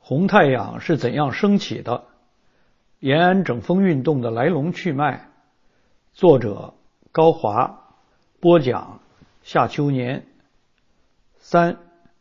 红太阳是怎样升起的？延安整风运动的来龙去脉。作者高华，播讲夏秋年。3.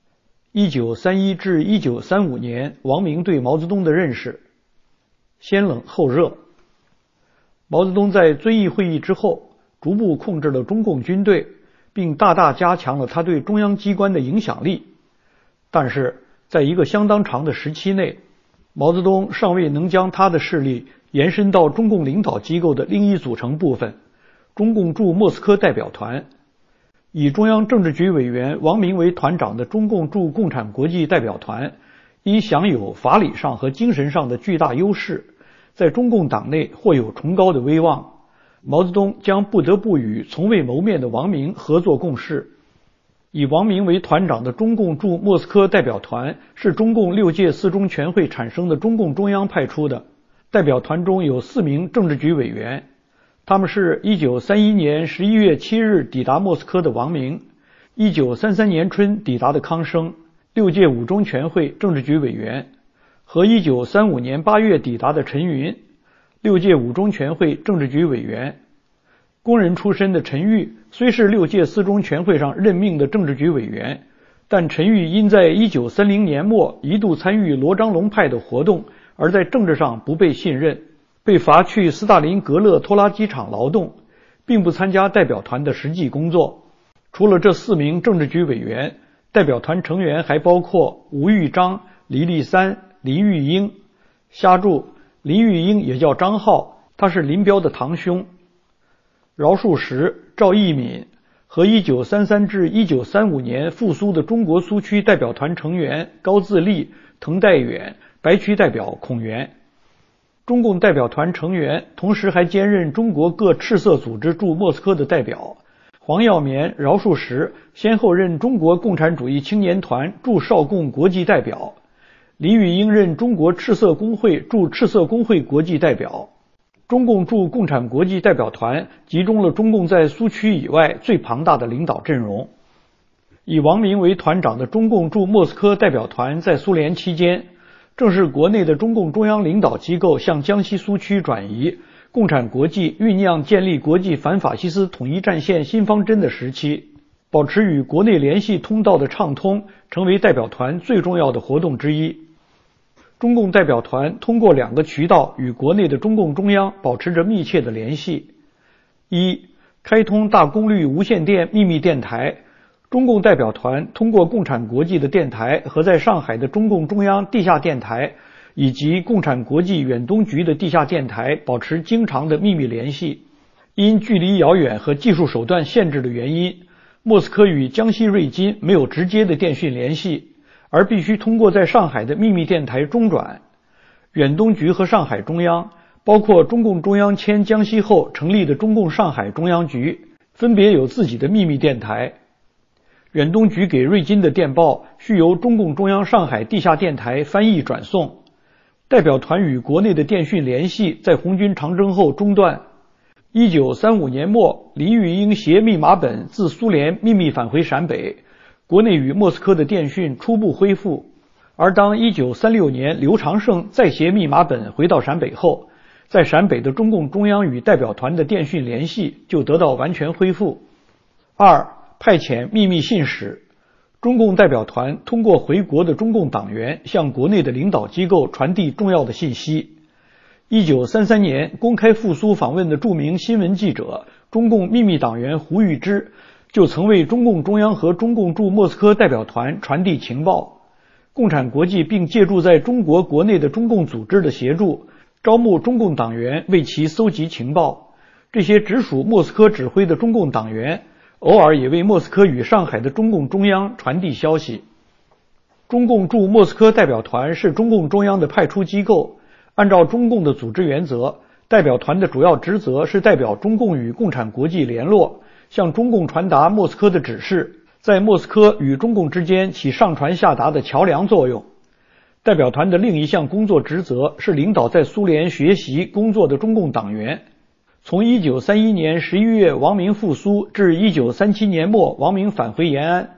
1931至1935年王明对毛泽东的认识。先冷后热。毛泽东在遵义会议之后，逐步控制了中共军队，并大大加强了他对中央机关的影响力。但是在一个相当长的时期内，毛泽东尚未能将他的势力延伸到中共领导机构的另一组成部分——中共驻莫斯科代表团。以中央政治局委员王明为团长的中共驻共产国际代表团，因享有法理上和精神上的巨大优势，在中共党内或有崇高的威望。毛泽东将不得不与从未谋面的王明合作共事。以王明为团长的中共驻莫斯科代表团是中共6届四中全会产生的中共中央派出的，代表团中有4名政治局委员，他们是1931年11月7日抵达莫斯科的王明，1933年春抵达的康生，6届5中全会政治局委员，和1935年8月抵达的陈云，6届5中全会政治局委员。工人出身的陈玉虽是6届四中全会上任命的政治局委员，但陈玉因在1930年末一度参与罗章龙派的活动，而在政治上不被信任，被罚去斯大林格勒拖拉机厂劳动，并不参加代表团的实际工作。除了这4名政治局委员，代表团成员还包括吴玉章、黎立三、林玉英。瞎注：林玉英也叫张浩，他是林彪的堂兄。饶漱石、赵义敏和1933至1935年复苏的中国苏区代表团成员高自立、滕代远、白区代表孔元。中共代表团成员同时还兼任中国各赤色组织驻莫斯科的代表。黄耀绵、饶漱石先后任中国共产主义青年团驻少共国际代表，林玉英任中国赤色工会驻赤色工会国际代表。中共驻共产国际代表团集中了中共在苏区以外最庞大的领导阵容。以王明为团长的中共驻莫斯科代表团在苏联期间，正是国内的中共中央领导机构向江西苏区转移，共产国际酝酿建立国际反法西斯统一战线新方针的时期。保持与国内联系通道的畅通，成为代表团最重要的活动之一。中共代表团通过2个渠道与国内的中共中央保持着密切的联系。1. 开通大功率无线电秘密电台，中共代表团通过共产国际的电台和在上海的中共中央地下电台以及共产国际远东局的地下电台保持经常的秘密联系。因距离遥远和技术手段限制的原因，莫斯科与江西瑞金没有直接的电讯联系，而必须通过在上海的秘密电台中转。远东局和上海中央，包括中共中央迁江西后成立的中共上海中央局，分别有自己的秘密电台。远东局给瑞金的电报需由中共中央上海地下电台翻译转送。代表团与国内的电讯联系在红军长征后中断。1935年末，林玉英携密码本自苏联秘密返回陕北，国内与莫斯科的电讯初步恢复。而当1936年刘长胜再携密码本回到陕北后，在陕北的中共中央与代表团的电讯联系就得到完全恢复。2. 派遣秘密信使，中共代表团通过回国的中共党员向国内的领导机构传递重要的信息。1933年公开复苏访问的著名新闻记者、中共秘密党员胡玉芝就曾为中共中央和中共驻莫斯科代表团传递情报。共产国际并借助在中国国内的中共组织的协助，招募中共党员为其搜集情报。这些直属莫斯科指挥的中共党员偶尔也为莫斯科与上海的中共中央传递消息。中共驻莫斯科代表团是中共中央的派出机构，按照中共的组织原则，代表团的主要职责是代表中共与共产国际联络，向中共传达莫斯科的指示，在莫斯科与中共之间起上传下达的桥梁作用。代表团的另一项工作职责是领导在苏联学习工作的中共党员。从1931年11月王明复苏至1937年末王明返回延安，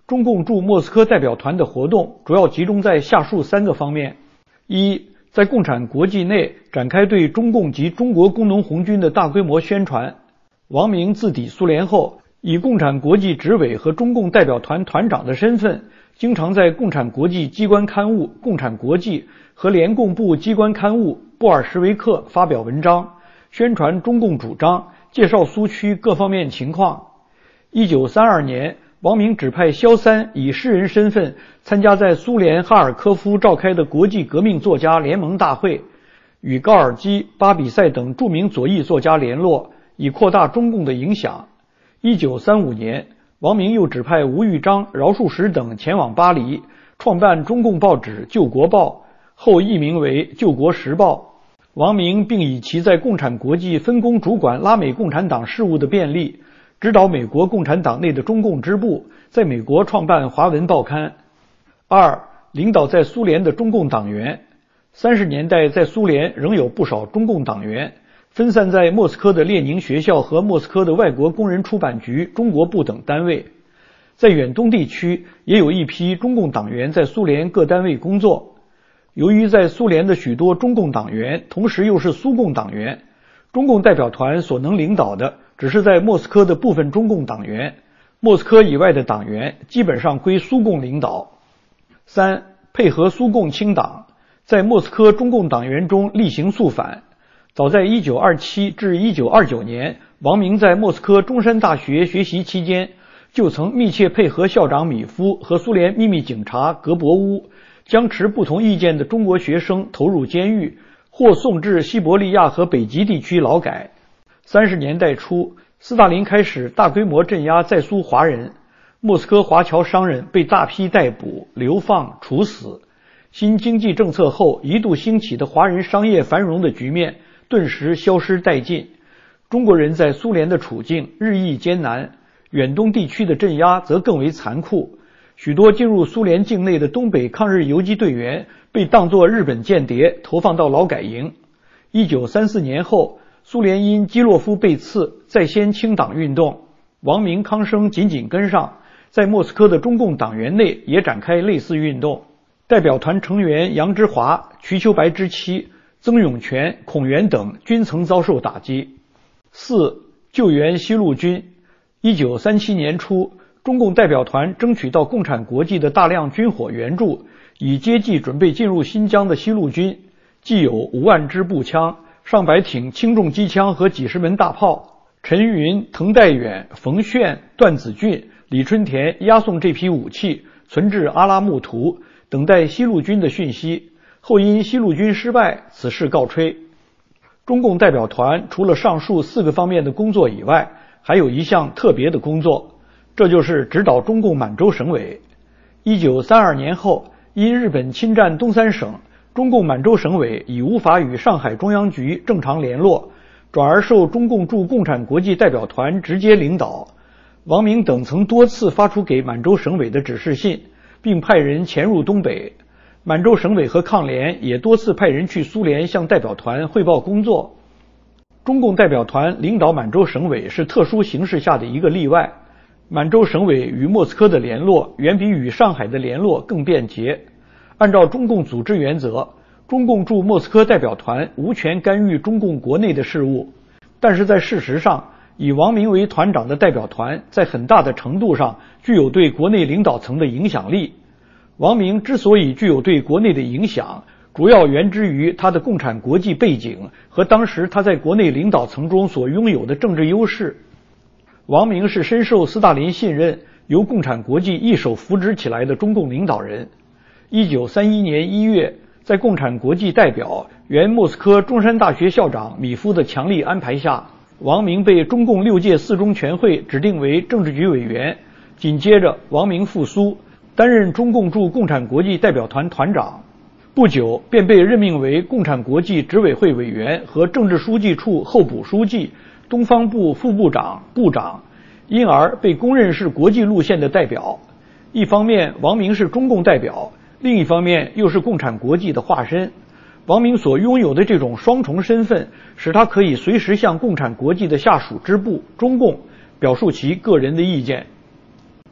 中共驻莫斯科代表团的活动主要集中在下述3个方面：一，在共产国际内展开对中共及中国工农红军的大规模宣传。王明自抵苏联后，以共产国际执委和中共代表团团长的身份，经常在共产国际机关刊物《共产国际》和联共部机关刊物《布尔什维克》发表文章，宣传中共主张，介绍苏区各方面情况。1932年，王明指派萧三以诗人身份参加在苏联哈尔科夫召开的国际革命作家联盟大会，与高尔基、巴比塞等著名左翼作家联络，以扩大中共的影响。1935年，王明又指派吴玉章、饶漱石等前往巴黎，创办中共报纸《救国报》，后译名为《救国时报》。王明并以其在共产国际分工主管拉美共产党事务的便利，指导美国共产党内的中共支部在美国创办华文报刊。二，领导在苏联的中共党员。30年代在苏联仍有不少中共党员，分散在莫斯科的列宁学校和莫斯科的外国工人出版局中国部等单位。在远东地区也有一批中共党员在苏联各单位工作。由于在苏联的许多中共党员同时又是苏共党员，中共代表团所能领导的只是在莫斯科的部分中共党员，莫斯科以外的党员基本上归苏共领导。三，配合苏共清党，在莫斯科中共党员中厉行肃反。早在1927至1929年，王明在莫斯科中山大学学习期间，就曾密切配合校长米夫和苏联秘密警察格伯乌，将持不同意见的中国学生投入监狱，或送至西伯利亚和北极地区劳改。30年代初，斯大林开始大规模镇压在苏华人，莫斯科华侨商人被大批逮捕、流放、处死。新经济政策后一度兴起的华人商业繁荣的局面顿时消失殆尽。中国人在苏联的处境日益艰难，远东地区的镇压则更为残酷。许多进入苏联境内的东北抗日游击队员被当作日本间谍投放到劳改营。1934年后，苏联因基洛夫被刺再掀清党运动，王明、康生紧紧跟上，在莫斯科的中共党员内也展开类似运动。代表团成员杨之华、瞿秋白之妻、曾永权、孔元等均曾遭受打击。四、救援西路军。1937年初，中共代表团争取到共产国际的大量军火援助，以接济准备进入新疆的西路军，既有5万支步枪、上百挺轻重机枪和几十门大炮。陈云、滕代远、冯炫、段子俊、李春田押送这批武器，存至阿拉木图，等待西路军的讯息。后因西路军失败，此事告吹。中共代表团除了上述4个方面的工作以外，还有一项特别的工作，这就是指导中共满洲省委。1932年后，因日本侵占东三省，中共满洲省委已无法与上海中央局正常联络，转而受中共驻共产国际代表团直接领导。王明等曾多次发出给满洲省委的指示信，并派人潜入东北。满洲省委和抗联也多次派人去苏联向代表团汇报工作。中共代表团领导满洲省委是特殊形势下的一个例外，满洲省委与莫斯科的联络远比与上海的联络更便捷。按照中共组织原则，中共驻莫斯科代表团无权干预中共国内的事务，但是在事实上，以王明为团长的代表团在很大的程度上具有对国内领导层的影响力。王明之所以具有对国内的影响，主要源之于他的共产国际背景和当时他在国内领导层中所拥有的政治优势。王明是深受斯大林信任，由共产国际一手扶植起来的中共领导人。1931年1月，在共产国际代表、原莫斯科中山大学校长米夫的强力安排下，王明被中共6届四中全会指定为政治局委员。紧接着，王明赴苏，担任中共驻共产国际代表团团长。不久便被任命为共产国际执委会委员和政治书记处候补书记、东方部副部长、部长，因而被公认是国际路线的代表。一方面，王明是中共代表，另一方面又是共产国际的化身。王明所拥有的这种双重身份，使他可以随时向共产国际的下属支部中共表述其个人的意见。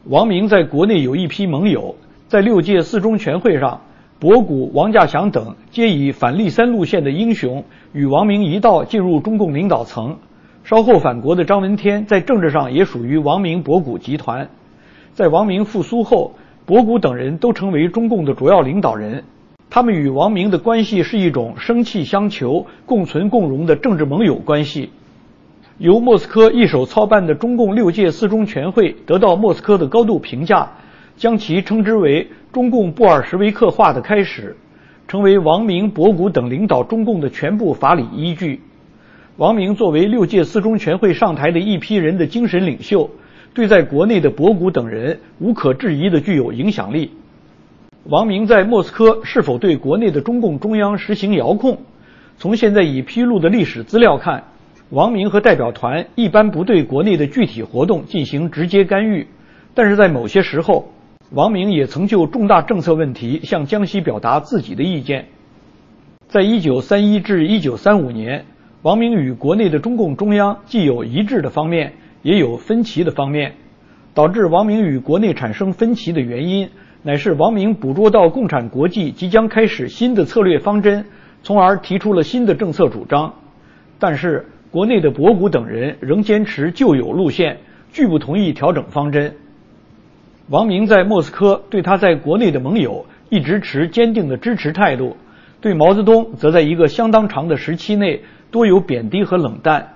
王明在国内有一批盟友，在6届四中全会上，博古、王稼祥等皆以反立三路线的英雄，与王明一道进入中共领导层。稍后返国的张闻天在政治上也属于王明博古集团。在王明复苏后，博古等人都成为中共的主要领导人。他们与王明的关系是一种生气相求、共存共荣的政治盟友关系。由莫斯科一手操办的中共6届四中全会得到莫斯科的高度评价，将其称之为中共布尔什维克化的开始，成为王明、博古等领导中共的全部法理依据。王明作为6届四中全会上台的一批人的精神领袖，对在国内的博古等人无可置疑地具有影响力。王明在莫斯科是否对国内的中共中央实行遥控？从现在已披露的历史资料看，王明和代表团一般不对国内的具体活动进行直接干预，但是在某些时候，王明也曾就重大政策问题向江西表达自己的意见。在1931至1935年，王明与国内的中共中央既有一致的方面，也有分歧的方面。导致王明与国内产生分歧的原因，乃是王明捕捉到共产国际即将开始新的策略方针，从而提出了新的政策主张。但是国内的博古等人仍坚持旧有路线，拒不同意调整方针。王明在莫斯科对他在国内的盟友一直持坚定的支持态度，对毛泽东则在一个相当长的时期内多有贬低和冷淡。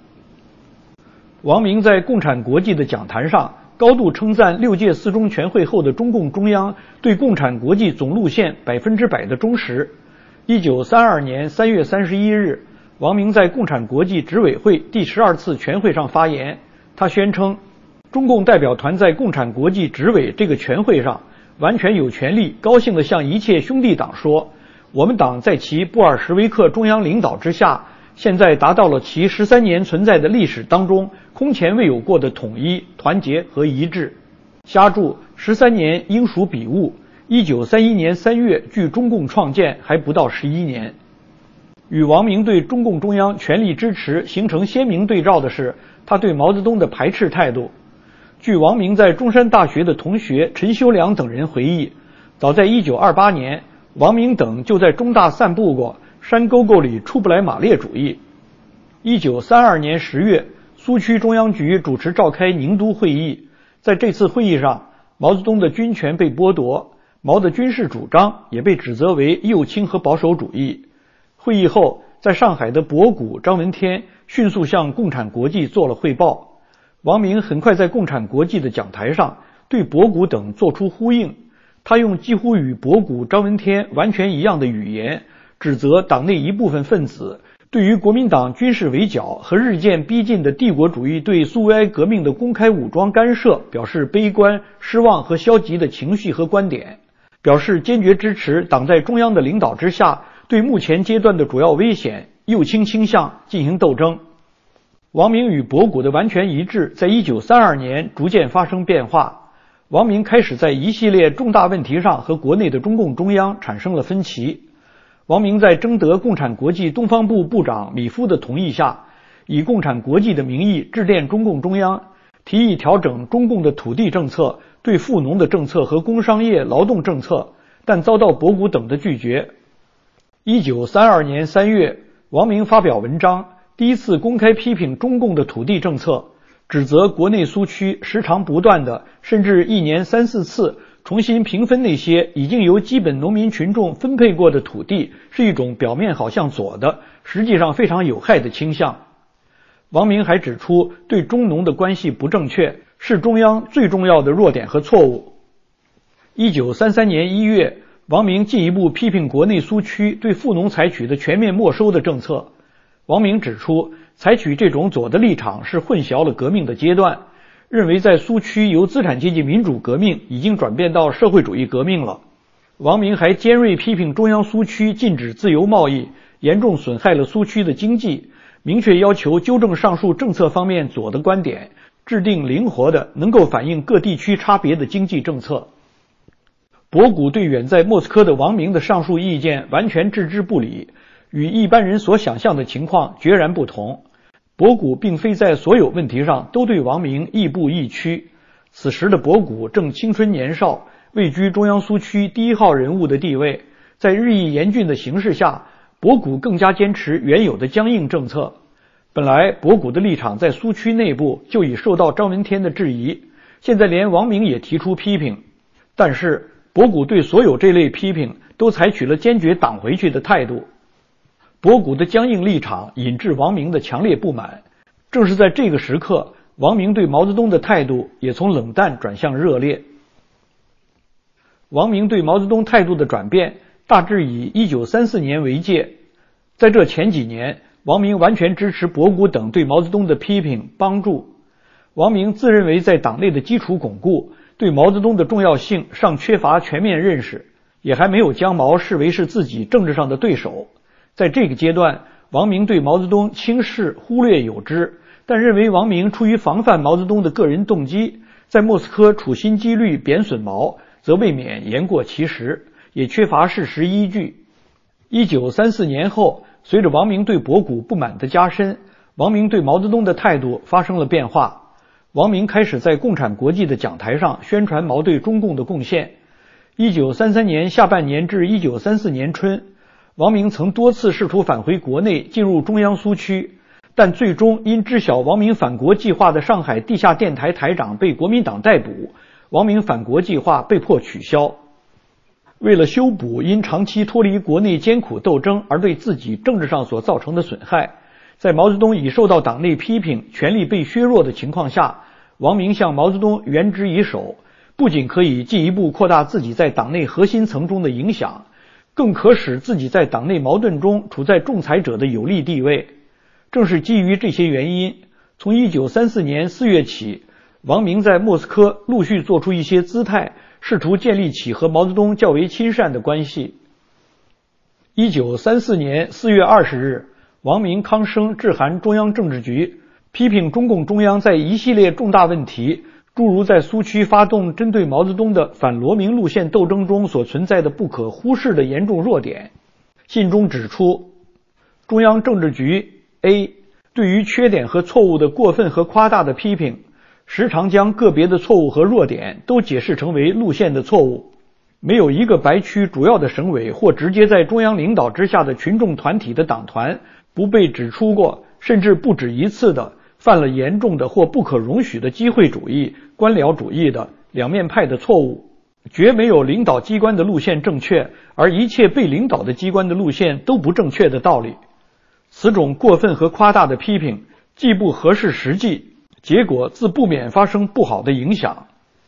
王明在共产国际的讲坛上高度称赞6届四中全会后的中共中央对共产国际总路线100%的忠实。1932年3月31日，王明在共产国际执委会第12次全会上发言，他宣称，中共代表团在共产国际执委这个全会上完全有权利高兴地向一切兄弟党说，我们党在其布尔什维克中央领导之下，现在达到了其13年存在的历史当中空前未有过的统一、团结和一致。瞎注13年应属笔误，1931年3月距中共创建还不到11年。与王明对中共中央全力支持形成鲜明对照的是他对毛泽东的排斥态度。据王明在中山大学的同学陈修良等人回忆，早在1928年，王明等就在中大散布过山沟沟里出不来马列主义。1932年10月，苏区中央局主持召开宁都会议，在这次会议上，毛泽东的军权被剥夺，毛的军事主张也被指责为右倾和保守主义。会议后，在上海的博古、张闻天迅速向共产国际做了汇报。王明很快在共产国际的讲台上对博古等作出呼应，他用几乎与博古、张闻天完全一样的语言，指责党内一部分分子对于国民党军事围剿和日渐逼近的帝国主义对苏维埃革命的公开武装干涉表示悲观、失望和消极的情绪和观点，表示坚决支持党在中央的领导之下对目前阶段的主要危险右倾倾向进行斗争。王明与博古的完全一致在1932年逐渐发生变化，王明开始在一系列重大问题上和国内的中共中央产生了分歧。王明在征得共产国际东方部部长米夫的同意下，以共产国际的名义致电中共中央，提议调整中共的土地政策、对富农的政策和工商业劳动政策，但遭到博古等的拒绝。1932年3月，王明发表文章，第一次公开批评中共的土地政策，指责国内苏区时常不断的，甚至1年3、4次重新平分那些已经由基本农民群众分配过的土地，是一种表面好像左的，实际上非常有害的倾向。王明还指出，对中农的关系不正确，是中央最重要的弱点和错误。1933年1月，王明进一步批评国内苏区对富农采取的全面没收的政策。王明指出，采取这种左的立场是混淆了革命的阶段，认为在苏区由资产阶级民主革命已经转变到社会主义革命了。王明还尖锐批评中央苏区禁止自由贸易，严重损害了苏区的经济，明确要求纠正上述政策方面左的观点，制定灵活的能够反映各地区差别的经济政策。博古对远在莫斯科的王明的上述意见完全置之不理，与一般人所想象的情况决然不同。博古并非在所有问题上都对王明亦步亦趋， 此时的博古正青春年少，位居中央苏区第一号人物的地位，在日益严峻的形势下，博古更加坚持原有的僵硬政策。本来博古的立场在苏区内部就已受到张闻天的质疑，现在连王明也提出批评，但是博古对所有这类批评都采取了坚决挡回去的态度。博古的僵硬立场引致王明的强烈不满，正是在这个时刻，王明对毛泽东的态度也从冷淡转向热烈。王明对毛泽东态度的转变大致以1934年为界，在这前几年，王明完全支持博古等对毛泽东的批评帮助。王明自认为在党内的基础巩固，对毛泽东的重要性尚缺乏全面认识，也还没有将毛视为是自己政治上的对手。在这个阶段，王明对毛泽东轻视忽略有之，但认为王明出于防范毛泽东的个人动机，在莫斯科处心积虑贬损毛，则未免言过其实，也缺乏事实依据。1934年后，随着王明对博古不满的加深，王明对毛泽东的态度发生了变化。王明开始在共产国际的讲台上宣传毛对中共的贡献。1933年下半年至1934年春，王明曾多次试图返回国内，进入中央苏区，但最终因知晓王明返国计划的上海地下电台台长被国民党逮捕，王明返国计划被迫取消。为了修补因长期脱离国内艰苦斗争而对自己政治上所造成的损害，在毛泽东已受到党内批评，权力被削弱的情况下，王明向毛泽东援之以手，不仅可以进一步扩大自己在党内核心层中的影响，更可使自己在党内矛盾中处在仲裁者的有利地位。正是基于这些原因，从1934年4月起，王明在莫斯科陆续做出一些姿态，试图建立起和毛泽东较为亲善的关系。1934年4月20日，王明康生致函中央政治局，批评中共中央在一系列重大问题，诸如在苏区发动针对毛泽东的反罗明路线斗争中所存在的不可忽视的严重弱点。信中指出，中央政治局 A 对于缺点和错误的过分和夸大的批评，时常将个别的错误和弱点都解释成为路线的错误。没有一个白区主要的省委或直接在中央领导之下的群众团体的党团不被指出过，甚至不止一次的犯了严重的或不可容许的机会主义、官僚主义的两面派的错误。绝没有领导机关的路线正确，而一切被领导的机关的路线都不正确的道理。此种过分和夸大的批评既不合适实际，结果自不免发生不好的影响。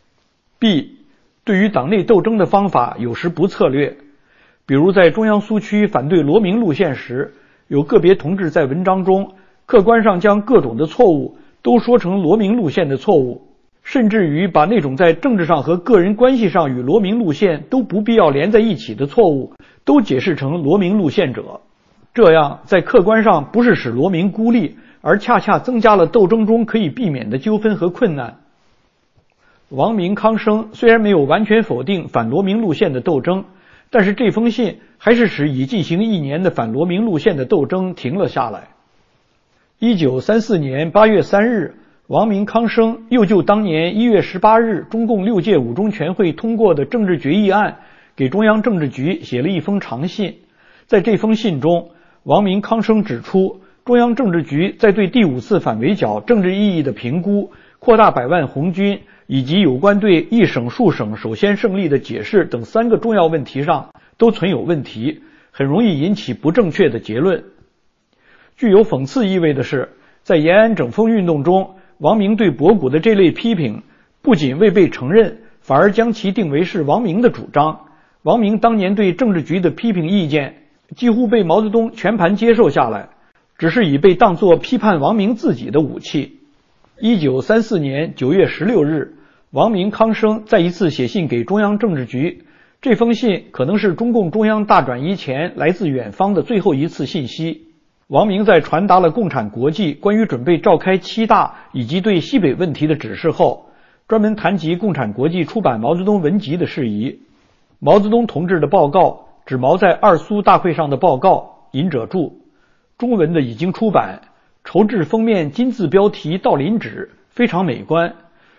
B 对于党内斗争的方法有时不策略，比如在中央苏区反对罗明路线时，有个别同志在文章中客观上将各种的错误都说成罗明路线的错误，甚至于把那种在政治上和个人关系上与罗明路线都不必要连在一起的错误都解释成罗明路线者。这样在客观上不是使罗明孤立，而恰恰增加了斗争中可以避免的纠纷和困难。王明康生虽然没有完全否定反罗明路线的斗争，但是这封信还是使已进行1年的反罗明路线的斗争停了下来。1934年8月3日，王明康生又就当年1月18日中共6届五中全会通过的政治决议案给中央政治局写了一封长信。在这封信中，王明康生指出，中央政治局在对第5次反围剿政治意义的评估、扩大百万红军以及有关对一省数省首先胜利的解释等3个重要问题上都存有问题，很容易引起不正确的结论。具有讽刺意味的是，在延安整风运动中，王明对博古的这类批评不仅未被承认，反而将其定为是王明的主张。王明当年对政治局的批评意见几乎被毛泽东全盘接受下来，只是已被当作批判王明自己的武器。1934年9月16日，王明康生在一次写信给中央政治局，这封信可能是中共中央大转移前来自远方的最后一次信息。王明在传达了共产国际关于准备召开7大以及对西北问题的指示后，专门谈及共产国际出版毛泽东文集的事宜。毛泽东同志的报告指毛在2苏大会上的报告，引者注，中文的已经出版，筹制封面金字标题悼林纸，非常美观。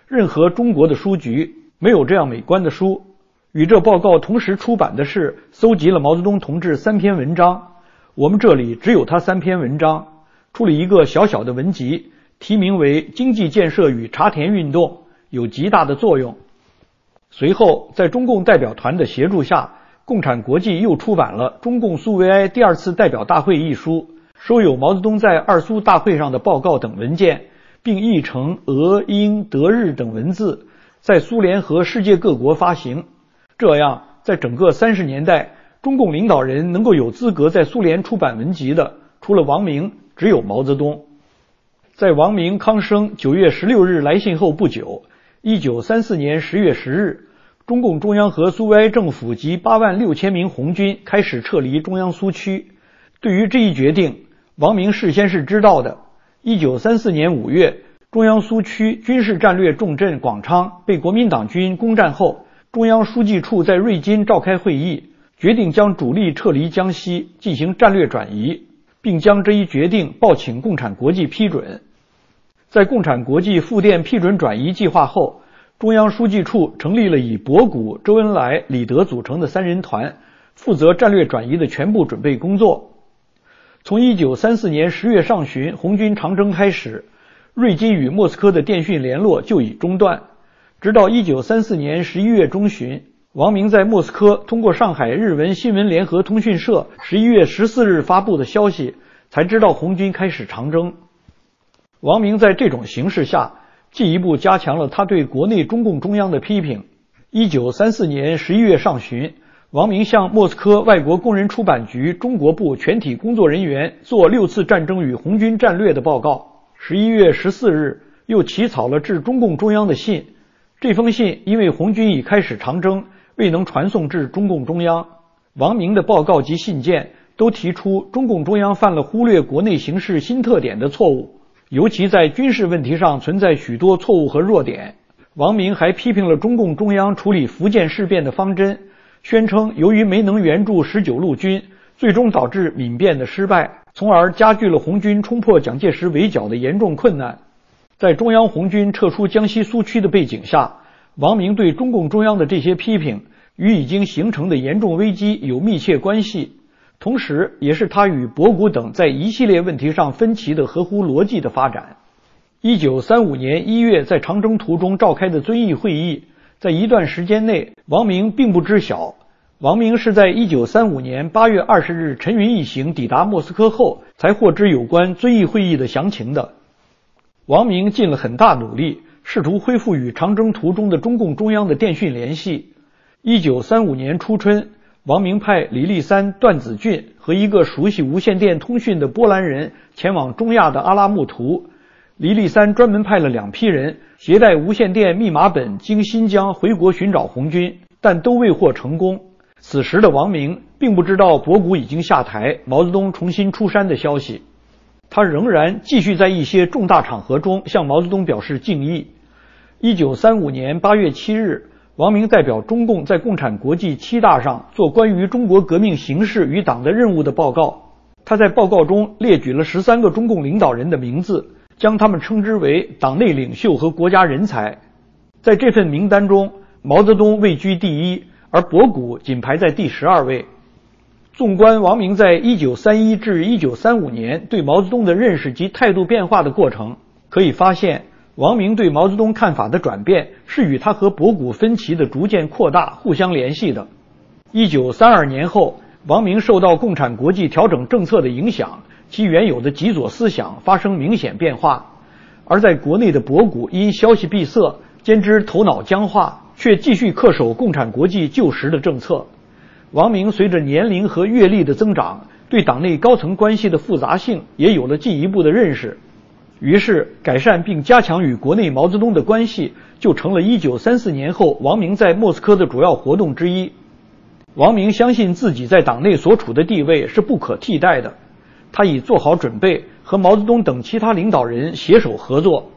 任何中国的书局没有这样美观的书。与这报告同时出版的是搜集了毛泽东同志3篇文章，我们这里只有他3篇文章，出了一个小小的文集，题名为《经济建设与茶田运动》，有极大的作用。随后在中共代表团的协助下，共产国际又出版了《中共苏维埃第2次代表大会》一书，收有毛泽东在二苏大会上的报告等文件，并译成俄、英、德、日等文字，在苏联和世界各国发行。这样，在整个30年代，中共领导人能够有资格在苏联出版文集的，除了王明，只有毛泽东。在王明、康生9月16日来信后不久，1934年10月10日，中共中央和苏维埃政府及86000名红军开始撤离中央苏区。对于这一决定，王明事先是知道的。1934年5月，中央苏区军事战略重镇广昌被国民党军攻占后，中央书记处在瑞金召开会议，决定将主力撤离江西，进行战略转移，并将这一决定报请共产国际批准。在共产国际复电批准转移计划后，中央书记处成立了以博古、周恩来、李德组成的3人团，负责战略转移的全部准备工作。从1934年10月上旬红军长征开始，瑞金与莫斯科的电讯联络就已中断，直到1934年11月中旬，王明在莫斯科通过上海日文新闻联合通讯社11月14日发布的消息，才知道红军开始长征。王明在这种形势下，进一步加强了他对国内中共中央的批评。1934年11月上旬，王明向莫斯科外国工人出版局中国部全体工作人员做6次战争与红军战略的报告。11月14日，又起草了致中共中央的信。这封信因为红军已开始长征，未能传送至中共中央。王明的报告及信件都提出中共中央犯了忽略国内形势新特点的错误，尤其在军事问题上存在许多错误和弱点。王明还批评了中共中央处理福建事变的方针，宣称由于没能援助19路军，最终导致闽变的失败，从而加剧了红军冲破蒋介石围剿的严重困难。在中央红军撤出江西苏区的背景下，王明对中共中央的这些批评与已经形成的严重危机有密切关系，同时也是他与博古等在一系列问题上分歧的合乎逻辑的发展。1935年1月在长征途中召开的遵义会议，在一段时间内王明并不知晓。王明是在1935年8月20日陈云一行抵达莫斯科后，才获知有关遵义会议的详情的。王明尽了很大努力，试图恢复与长征途中的中共中央的电讯联系。1935年初春，王明派李立三、段子俊和一个熟悉无线电通讯的波兰人前往中亚的阿拉木图。李立三专门派了2批人携带无线电密码本经新疆回国寻找红军，但都未获成功。此时的王明并不知道博古已经下台，毛泽东重新出山的消息。他仍然继续在一些重大场合中向毛泽东表示敬意。1935年8月7日，王明代表中共在共产国际7大上做关于中国革命形势与党的任务的报告。他在报告中列举了13个中共领导人的名字，将他们称之为党内领袖和国家人才。在这份名单中，毛泽东位居第1，而博古仅排在第12位。纵观王明在1931至1935年对毛泽东的认识及态度变化的过程，可以发现王明对毛泽东看法的转变是与他和博古分歧的逐渐扩大互相联系的。1932年后，王明受到共产国际调整政策的影响，其原有的极左思想发生明显变化，而在国内的博古因消息闭塞，兼之头脑僵化，却继续恪守共产国际旧时的政策。王明随着年龄和阅历的增长，对党内高层关系的复杂性也有了进一步的认识，于是改善并加强与国内毛泽东的关系就成了1934年后王明在莫斯科的主要活动之一。王明相信自己在党内所处的地位是不可替代的，他已做好准备和毛泽东等其他领导人携手合作。